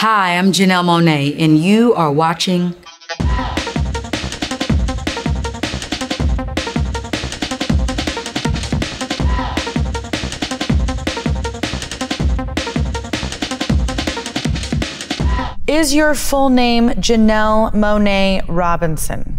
Hi, I'm Janelle Monáe, and you are watching Is your full name Janelle Monáe Robinson?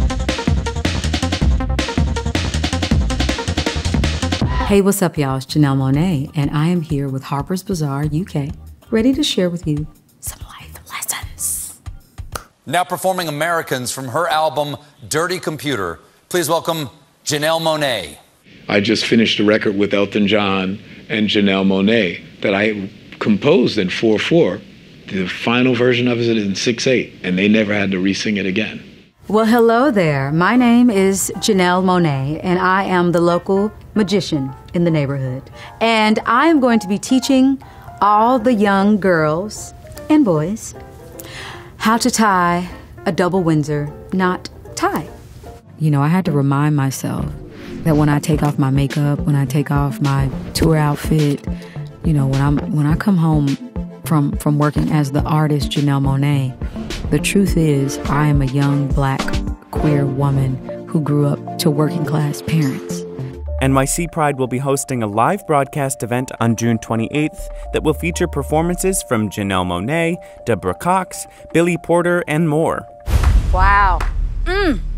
Hey, what's up, y'all? It's Janelle Monáe, and I am here with Harper's Bazaar UK, ready to share with you some life lessons. Now performing Americans from her album, Dirty Computer. Please welcome Janelle Monáe. I just finished a record with Elton John and Janelle Monáe that I composed in 4/4. The final version of it is in 6/8, and they never had to re-sing it again. Well, hello there. My name is Janelle Monáe, and I am the local magician in the neighborhood. And I am going to be teaching all the young girls and boys how to tie a double Windsor knot tie. You know, I had to remind myself that when I take off my makeup, when I take off my tour outfit, you know, when I come home from working as the artist Janelle Monáe, the truth is I am a young black queer woman who grew up to working class parents. NYC Pride will be hosting a live broadcast event on June 28th that will feature performances from Janelle Monáe, Deborah Cox, Billy Porter, and more. Wow.